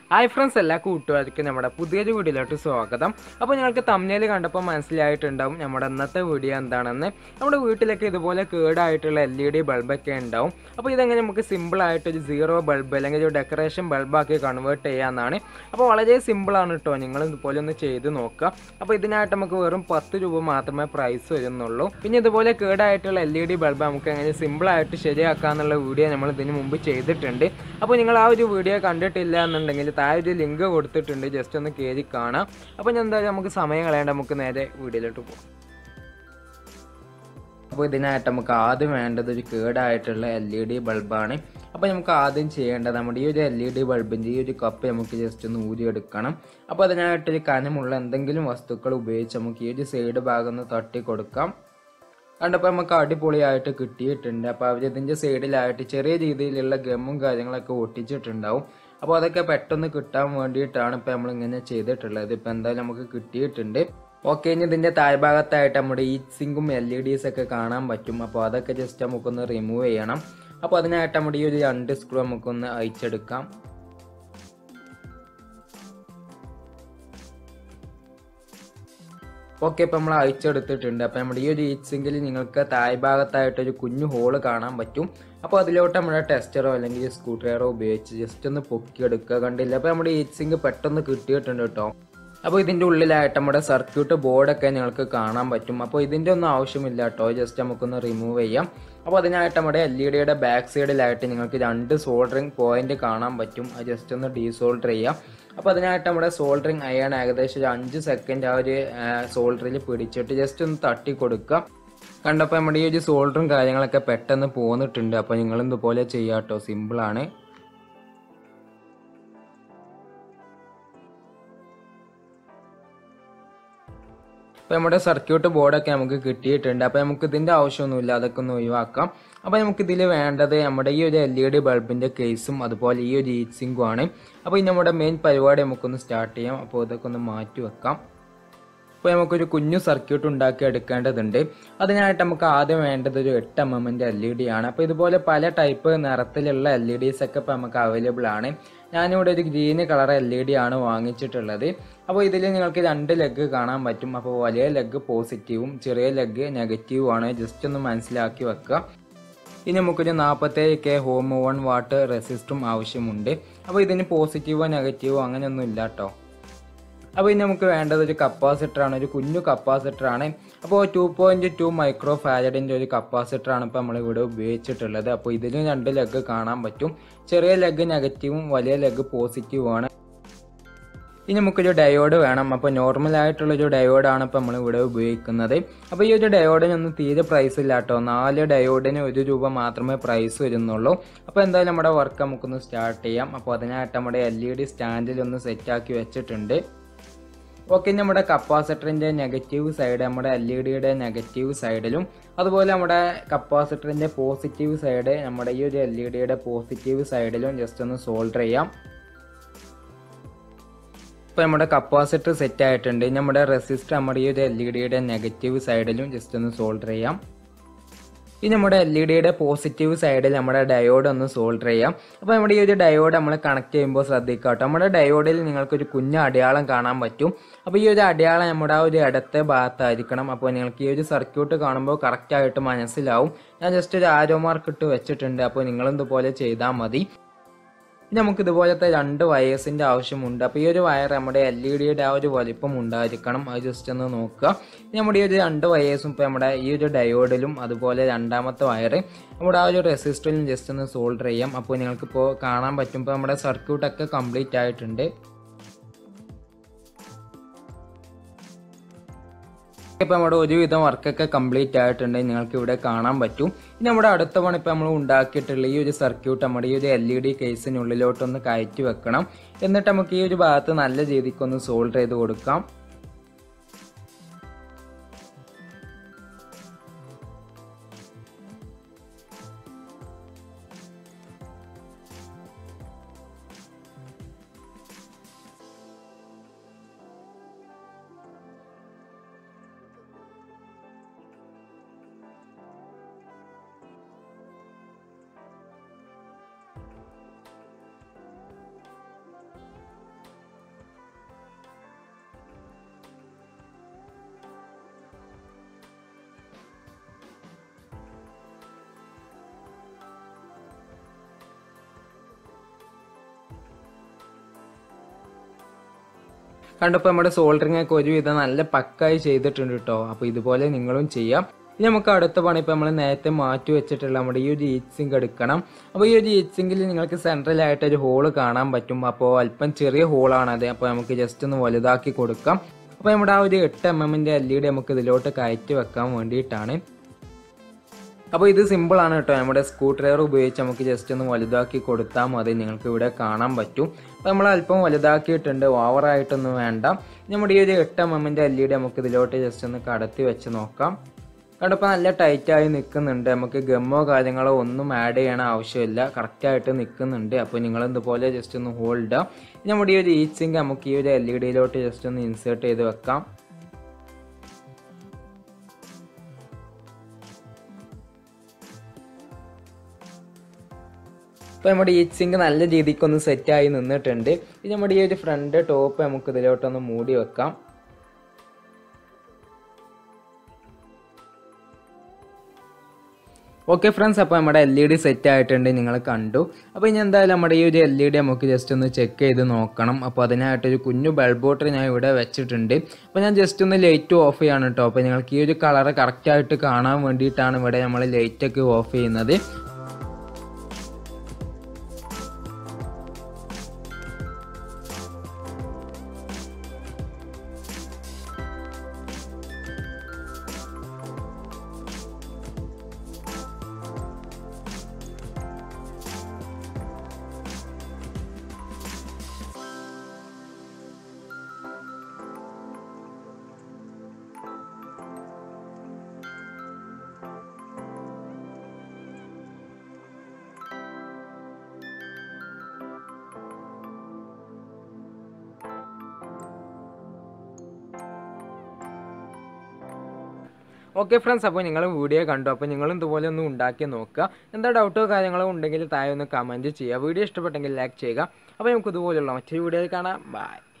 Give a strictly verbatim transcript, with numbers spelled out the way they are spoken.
Hi friends, എല്ലാ കൂട്ടുകാർക്കും നമ്മുടെ പുതിയൊരു വീഡിയോയിലോട്ട് സ്വാഗതം. അപ്പോൾ നിങ്ങൾക്ക് തമ്മിൽ കണ്ടപ്പോൾ മനസ്സിലായിട്ടുണ്ടാവും നമ്മുടെ ഇന്നത്തെ വീഡിയോ എന്താണെന്ന്. നമ്മുടെ വീട്ടിലൊക്കെ ഇതുപോലെ കേടായിട്ടുള്ള എൽ ഇ ഡി ബൾബൊക്കെ ഉണ്ടാവും. അപ്പോൾ ഇതെങ്ങനെ നമുക്ക് സിമ്പിളായിട്ടൊരു സീറോ ബൾബ് അല്ലെങ്കിൽ ഒരു ഡെക്കറേഷൻ ബൾബാക്കി കൺവേർട്ട് ചെയ്യാമെന്നാണ്. അപ്പോൾ വളരെ സിമ്പിളാണ് കേട്ടോ, നിങ്ങൾ ഇതുപോലെ ഒന്ന് ചെയ്ത് നോക്കുക. അപ്പോൾ ഇതിനായിട്ട് നമുക്ക് വെറും പത്ത് രൂപ മാത്രമേ പ്രൈസ് വരുന്നുള്ളൂ. പിന്നെ ഇതുപോലെ കേടായിട്ടുള്ള എൽ ഇ ഡി ബൾബ് നമുക്ക് എങ്ങനെ സിമ്പിളായിട്ട് ശരിയാക്കാമെന്നുള്ള വീഡിയോ നമ്മൾ ഇതിന് മുമ്പ് ചെയ്തിട്ടുണ്ട്. അപ്പോൾ നിങ്ങൾ ആ ഒരു വീഡിയോ കണ്ടിട്ടില്ല എന്നുണ്ടെങ്കിൽ താഴെ ഒരു ലിങ്ക് കൊടുത്തിട്ടുണ്ട്, ജസ്റ്റ് ഒന്ന് കയറി കാണാം. അപ്പോൾ ഞാൻ എന്തായാലും നമുക്ക് സമയം കളയേണ്ട, നമുക്ക് നേരെ വീഡിയോയിലോട്ട് പോകാം. അപ്പോൾ ഇതിനായിട്ട് നമുക്ക് ആദ്യം വേണ്ടത് ഒരു കേടായിട്ടുള്ള എൽ ഇ ഡി ബൾബാണ്. അപ്പോൾ നമുക്ക് ആദ്യം ചെയ്യേണ്ടത് നമ്മുടെ ഈ ഒരു എൽ ഇ ഡി ബൾബിൻ്റെ ഈ ഒരു കപ്പ് നമുക്ക് ജസ്റ്റ് ഒന്ന് ഊരിയെടുക്കണം. അപ്പോൾ അതിനായിട്ടൊരു കനമുള്ള എന്തെങ്കിലും വസ്തുക്കൾ ഉപയോഗിച്ച് നമുക്ക് ഈ ഒരു സൈഡ് ഭാഗം ഒന്ന് തട്ടി കൊടുക്കാം. കണ്ടപ്പോൾ നമുക്ക് അടിപൊളിയായിട്ട് കിട്ടിയിട്ടുണ്ട്. അപ്പോൾ അവരിതിൻ്റെ സൈഡിലായിട്ട് ചെറിയ രീതിയിലുള്ള ഗമ്മും കാര്യങ്ങളൊക്കെ ഒട്ടിച്ചിട്ടുണ്ടാവും. അപ്പോൾ അതൊക്കെ പെട്ടെന്ന് കിട്ടാൻ വേണ്ടിയിട്ടാണ് ഇപ്പോൾ നമ്മളിങ്ങനെ ചെയ്തിട്ടുള്ളത്. ഇപ്പോൾ എന്തായാലും നമുക്ക് കിട്ടിയിട്ടുണ്ട്. ഓക്കെ, ഇനി ഇതിൻ്റെ താഴ്ഭാഗത്തായിട്ട് നമ്മുടെ ഈ സിങ്കും എൽ ഇ ഡീസ് ഒക്കെ കാണാൻ പറ്റും. അപ്പോൾ അതൊക്കെ ജസ്റ്റ് നമുക്കൊന്ന് റിമൂവ് ചെയ്യണം. അപ്പോൾ അതിനായിട്ട് നമ്മുടെ ഈ ഒരു രണ്ട് സ്ക്രൂ നമുക്കൊന്ന് അയച്ചെടുക്കാം. ഓക്കെ, ഇപ്പോൾ നമ്മൾ അയച്ചെടുത്തിട്ടുണ്ട്. അപ്പോൾ നമ്മുടെ ഈ ഒരു ഹീറ്റ് സിങ്കിൽ നിങ്ങൾക്ക് താഴ്ഭാഗത്തായിട്ടൊരു കുഞ്ഞു ഹോള് കാണാൻ പറ്റും. അപ്പോൾ അതിലോട്ട് നമ്മുടെ ടെസ്റ്ററോ അല്ലെങ്കിൽ സ്ക്രൂ ഡ്രൈവറോ ഉപയോഗിച്ച് ജസ്റ്റ് ഒന്ന് പൊക്കിയെടുക്കുക. കണ്ടില്ല, അപ്പോൾ നമ്മുടെ ഹീറ്റ് സിങ്ക് പെട്ടെന്ന് കിട്ടിയിട്ടുണ്ട് കേട്ടോ. അപ്പോൾ ഇതിൻ്റെ ഉള്ളിലായിട്ട് നമ്മുടെ സർക്യൂട്ട് ബോർഡൊക്കെ നിങ്ങൾക്ക് കാണാൻ പറ്റും. അപ്പോൾ ഇതിൻ്റെ ഒന്നും ആവശ്യമില്ല കേട്ടോ, ജസ്റ്റ് നമുക്കൊന്ന് റിമൂവ് ചെയ്യാം. അപ്പോൾ അതിനായിട്ട് നമ്മുടെ എൽ ഇ ഡിയുടെ ബാക്ക് സൈഡിലായിട്ട് നിങ്ങൾക്ക് രണ്ട് സോൾഡറിങ് പോയിന്റ് കാണാൻ പറ്റും. അത് ജസ്റ്റ് ഒന്ന് ഡീസോൾഡർ ചെയ്യാം. അപ്പോൾ അതിനായിട്ട് നമ്മുടെ സോൾഡറിങ് അയൺ ഏകദേശം ഒരു അഞ്ച് സെക്കൻഡ് ആ ഒരു സോൾഡറിൽ പിടിച്ചിട്ട് ജസ്റ്റ് ഒന്ന് തട്ടി കൊടുക്കുക. കണ്ടപ്പോൾ നമ്മുടെ ഈ ഒരു സോൾഡറും കാര്യങ്ങളൊക്കെ പെട്ടെന്ന് പോന്നിട്ടുണ്ട്. അപ്പോൾ നിങ്ങൾ ഇതുപോലെ ചെയ്യാം കേട്ടോ, സിമ്പിളാണ്. അപ്പോൾ നമ്മുടെ സർക്യൂട്ട് ബോർഡൊക്കെ നമുക്ക് കിട്ടിയിട്ടുണ്ട്. അപ്പോൾ നമുക്ക് ഇതിൻ്റെ ആവശ്യമൊന്നുമില്ല, അതൊക്കെ ഒന്ന് ഒഴിവാക്കാം. അപ്പോൾ നമുക്കിതിൽ വേണ്ടത് നമ്മുടെ ഈ ഒരു എൽ ഇ ഡി ബൾബിൻ്റെ കേസും അതുപോലെ ഈ ഒരു ഹീറ്റ് സിങ്കും ആണ്. അപ്പോൾ ഇനി നമ്മുടെ മെയിൻ പരിപാടി നമുക്കൊന്ന് സ്റ്റാർട്ട് ചെയ്യാം. അപ്പോൾ ഇതൊക്കെ ഒന്ന് മാറ്റി വെക്കാം. അപ്പോൾ നമുക്കൊരു കുഞ്ഞു സർക്യൂട്ട് ഉണ്ടാക്കി എടുക്കേണ്ടതുണ്ട്. അതിനായിട്ട് നമുക്ക് ആദ്യം വേണ്ടത് ഒരു എട്ട് എം എമ്മിൻ്റെ എൽ ഇ ഡി ആണ്. അപ്പോൾ ഇതുപോലെ പല ടൈപ്പ് നിറത്തിലുള്ള എൽ ഇ ഡീസ് ഒക്കെ ഇപ്പോൾ നമുക്ക് അവൈലബിൾ ആണ്. ഞാനിവിടെ ഒരു green colour L E D ആണ് വാങ്ങിച്ചിട്ടുള്ളത്. അപ്പോൾ ഇതിൽ നിങ്ങൾക്ക് രണ്ട് ലെഗ് കാണാൻ പറ്റും. അപ്പോൾ വലിയ ലെഗ് പോസിറ്റീവും ചെറിയ ലെഗ് നെഗറ്റീവും ആണ്, ജസ്റ്റ് ഒന്ന് മനസ്സിലാക്കി വെക്കുക. ഇനി നമുക്കൊരു നാൽപ്പത്തേഴ് കെ ഹോം വൺ വാട്ട് റെസിസ്റ്ററും ആവശ്യമുണ്ട്. അപ്പോൾ ഇതിന് പോസിറ്റീവോ നെഗറ്റീവോ അങ്ങനെയൊന്നും ഇല്ല കേട്ടോ. അപ്പോൾ ഇനി നമുക്ക് വേണ്ടത് ഒരു കപ്പാസിറ്ററാണ്, ഒരു കുഞ്ഞു കപ്പാസിറ്ററാണ്. അപ്പോൾ ടു പോയിൻറ്റ് ടു മൈക്രോ ഫാരഡിൻ്റെ ഒരു കപ്പാസിറ്ററാണ് ഇപ്പോൾ നമ്മളിവിടെ ഉപയോഗിച്ചിട്ടുള്ളത്. അപ്പോൾ ഇതിന് രണ്ട് ലെഗ് കാണാൻ പറ്റും, ചെറിയ ലെഗ് നെഗറ്റീവും വലിയ ലെഗ് പോസിറ്റീവുമാണ്. ഇനി നമുക്കൊരു ഡയോഡ് വേണം. അപ്പോൾ നോർമലായിട്ടുള്ളൊരു ഡയോഡാണ് ഇപ്പോൾ നമ്മളിവിടെ ഉപയോഗിക്കുന്നത്. അപ്പോൾ ഈ ഒരു ഡയോഡിനൊന്നും തീരെ പ്രൈസ് ഇല്ല കേട്ടോ, നാല് ഡയോഡിന് ഒരു രൂപ മാത്രമേ പ്രൈസ് വരുന്നുള്ളൂ. അപ്പോൾ എന്തായാലും നമ്മുടെ വർക്ക് നമുക്കൊന്ന് സ്റ്റാർട്ട് ചെയ്യാം. അപ്പോൾ അതിനായിട്ട് നമ്മുടെ എൽ ഇ ഡി സ്റ്റാൻഡിൽ ഒന്ന് സെറ്റാക്കി വെച്ചിട്ടുണ്ട്. ഓക്കെ, നമ്മുടെ കപ്പാസിറ്ററിൻ്റെ നെഗറ്റീവ് സൈഡ് നമ്മുടെ എൽ ഇ ഡിയുടെ നെഗറ്റീവ് സൈഡിലും അതുപോലെ നമ്മുടെ കപ്പാസിറ്ററിൻ്റെ പോസിറ്റീവ് സൈഡ് നമ്മുടെ ഈ ഒരു എൽ ഇ ഡിയുടെ പോസിറ്റീവ് സൈഡിലും ജസ്റ്റ് ഒന്ന് സോൾഡർ ചെയ്യാം. ഇപ്പോൾ നമ്മുടെ കപ്പാസിറ്റർ സെറ്റ് ആയിട്ടുണ്ട്. നമ്മുടെ റെസിസ്റ്റർ നമ്മുടെ ഈ ഒരു എൽ ഇ ഡിയുടെ നെഗറ്റീവ് സൈഡിലും ജസ്റ്റ് ഒന്ന് സോൾഡർ ചെയ്യാം. ഇനി നമ്മുടെ എൽ ഇ ഡിയുടെ പോസിറ്റീവ് സൈഡിൽ നമ്മുടെ ഡയോഡ് ഒന്ന് സോൾഡർ ചെയ്യാം. അപ്പോൾ നമ്മുടെ ഈ ഒരു ഡയോഡ് നമ്മൾ കണക്ട് ചെയ്യുമ്പോൾ ശ്രദ്ധിക്കുക കേട്ടോ, നമ്മുടെ ഡയോഡിൽ നിങ്ങൾക്കൊരു കുഞ്ഞ് അടയാളം കാണാൻ പറ്റും. അപ്പോൾ ഈ ഒരു അടയാളം നമ്മുടെ ആ ഒരു ഇടത്തെ ഭാഗത്തായിരിക്കണം. അപ്പോൾ നിങ്ങൾക്ക് ഈ ഒരു സർക്യൂട്ട് കാണുമ്പോൾ കറക്റ്റായിട്ട് മനസ്സിലാവും. ഞാൻ ജസ്റ്റ് ഒരു ആരോ മാർക്ക് ഇട്ട് വെച്ചിട്ടുണ്ട്. അപ്പോൾ നിങ്ങളും ഇതുപോലെ ചെയ്താൽ മതി. ഇനി നമുക്ക് ഇതുപോലത്തെ രണ്ട് വയേഴ്സിൻ്റെ ആവശ്യമുണ്ട്. അപ്പോൾ ഈ ഒരു വയർ നമ്മുടെ എൽ ഇ ഡിയുടെ ആ ഒരു വലിപ്പം ഉണ്ടായിരിക്കണം, അത് ജസ്റ്റ് ഒന്ന് നോക്കുക. ഇനി നമ്മുടെ ഈ ഒരു രണ്ട് വയേഴ്സും ഇപ്പോൾ നമ്മുടെ ഈ ഒരു ഡയോഡിലും അതുപോലെ രണ്ടാമത്തെ വയർ നമ്മുടെ ആ ഒരു റെസിസ്റ്ററിലും ജസ്റ്റ് ഒന്ന് സോൾഡർ ചെയ്യാം. അപ്പോൾ നിങ്ങൾക്കിപ്പോൾ കാണാൻ പറ്റും, ഇപ്പോൾ നമ്മുടെ സർക്യൂട്ടൊക്കെ കംപ്ലീറ്റ് ആയിട്ടുണ്ട്. ഇപ്പോൾ നമ്മുടെ ഒരുവിധം വർക്കൊക്കെ കംപ്ലീറ്റ് ആയിട്ടുണ്ട്, നിങ്ങൾക്ക് ഇവിടെ കാണാൻ പറ്റും. ഇനി നമ്മുടെ അടുത്ത പണി ഇപ്പോൾ നമ്മൾ ഉണ്ടാക്കിയിട്ടുള്ള ഈ ഒരു സർക്യൂട്ട് നമ്മുടെ ഈ ഒരു എൽ ഇ ഡി കേസിനുള്ളിലോട്ടൊന്ന് കയറ്റി വെക്കണം. എന്നിട്ട് നമുക്ക് ഈ ഒരു ഭാഗത്ത് നല്ല രീതിക്കൊന്ന് സോൾഡർ ചെയ്ത് കൊടുക്കാം. കണ്ടപ്പോൾ നമ്മുടെ സോൾഡറിങ് ഒക്കെ ഒരുവിധം നല്ല പക്കായി ചെയ്തിട്ടുണ്ട് കേട്ടോ. അപ്പോൾ ഇതുപോലെ നിങ്ങളും ചെയ്യാം. ഇനി നമുക്ക് അടുത്ത പണി ഇപ്പോൾ നമ്മൾ നേരത്തെ മാറ്റി വെച്ചിട്ടുള്ള നമ്മുടെ ഈ ഒരു ഹീറ്റ് സിങ്ക് എടുക്കണം. അപ്പോൾ ഈ ഒരു ഹീറ്റ് സിങ്കിൽ നിങ്ങൾക്ക് സെൻട്രലായിട്ട് ഒരു ഹോള് കാണാൻ പറ്റും. അപ്പോൾ അല്പം ചെറിയ ഹോളാണത്. അപ്പോൾ നമുക്ക് ജസ്റ്റ് ഒന്ന് വലുതാക്കി കൊടുക്കാം. അപ്പോൾ നമ്മുടെ ആ ഒരു എട്ട് എം എമ്മിൻ്റെ എൽ ഇ ഡി നമുക്ക് ഇതിലോട്ട് കയറ്റി വെക്കാൻ വേണ്ടിയിട്ടാണ്. അപ്പോൾ ഇത് സിമ്പിളാണ് കേട്ടോ. നമ്മുടെ സ്ക്രൂ ഡ്രൈവർ ഉപയോഗിച്ച് നമുക്ക് ജസ്റ്റ് ഒന്ന് വലുതാക്കി കൊടുത്താൽ മതി. നിങ്ങൾക്ക് ഇവിടെ കാണാൻ പറ്റും. അപ്പോൾ നമ്മൾ അല്പം വലുതാക്കിയിട്ടുണ്ട്, ഓവറായിട്ടൊന്നും വേണ്ട. നമ്മുടെ ഈ ഒരു എട്ട് എം എമ്മിൻ്റെ എൽ ഇ ഡി നമുക്ക് ഇതിലോട്ട് ജസ്റ്റ് ഒന്ന് കടത്തി വെച്ച് നോക്കാം. കണ്ടപ്പോൾ നല്ല ടൈറ്റായി നിൽക്കുന്നുണ്ട്. നമുക്ക് ഗമ്മോ കാര്യങ്ങളോ ഒന്നും ആഡ് ചെയ്യണ ആവശ്യമില്ല, കറക്റ്റായിട്ട് നിൽക്കുന്നുണ്ട്. അപ്പോൾ നിങ്ങൾ ഇതുപോലെ ജസ്റ്റ് ഒന്ന് ഹോൾഡ് ചെയ്യാം. നമ്മുടെ ഈ ഒരു ഹീറ്റ് സിങ്ക് നമുക്ക് ഈ ഒരു എൽ ഇ ഡിയിലോട്ട് ജസ്റ്റ് ഒന്ന് ഇൻസേർട്ട് ചെയ്ത് വെക്കാം. അപ്പോൾ നമ്മുടെ ഹീറ്റ് സിങ്ക് നല്ല രീതിക്കൊന്ന് സെറ്റായി നിന്നിട്ടുണ്ട്. ഇനി നമ്മുടെ ഈ ഒരു ഫ്രണ്ട് ടോപ്പ് നമുക്ക് ഇതിലോട്ടൊന്ന് മൂടി വെക്കാം. ഓക്കെ ഫ്രണ്ട്സ്, അപ്പോൾ നമ്മുടെ എൽ ഇ ഡി സെറ്റ് ആയിട്ടുണ്ട്, നിങ്ങൾ കണ്ടു. അപ്പോൾ ഇനി എന്തായാലും നമ്മുടെ ഈ ഒരു എൽ ഇ ഡി നമുക്ക് ജസ്റ്റ് ഒന്ന് ചെക്ക് ചെയ്ത് നോക്കണം. അപ്പോൾ അതിനായിട്ടൊരു കുഞ്ഞു ബൾബ് ബോട്ടർ ഞാൻ ഇവിടെ വെച്ചിട്ടുണ്ട്. അപ്പോൾ ഞാൻ ജസ്റ്റ് ഒന്ന് ലൈറ്റ് ഓഫ് ചെയ്യാണ് കേട്ടോ. അപ്പോൾ നിങ്ങൾക്ക് ഈ ഒരു കളറ് കറക്റ്റായിട്ട് കാണാൻ വേണ്ടിയിട്ടാണ് ഇവിടെ നമ്മൾ ലൈറ്റൊക്കെ ഓഫ് ചെയ്യുന്നത്. ഓക്കെ ഫ്രണ്ട്സ്, അപ്പോൾ നിങ്ങൾ വീഡിയോ കണ്ടു. അപ്പോൾ നിങ്ങളും ഇതുപോലെ ഒന്ന് ഉണ്ടാക്കി നോക്കുക. എന്താ ഡൗട്ടോ കാര്യങ്ങളോ ഉണ്ടെങ്കിൽ താഴെ ഒന്ന് കമൻറ്റ് ചെയ്യുക. വീഡിയോ ഇഷ്ടപ്പെട്ടെങ്കിൽ ലൈക്ക് ചെയ്യുക. അപ്പോൾ നമുക്ക് ഇതുപോലെയുള്ള മറ്റൊരു വീഡിയോയിൽ കാണാം. ബൈ.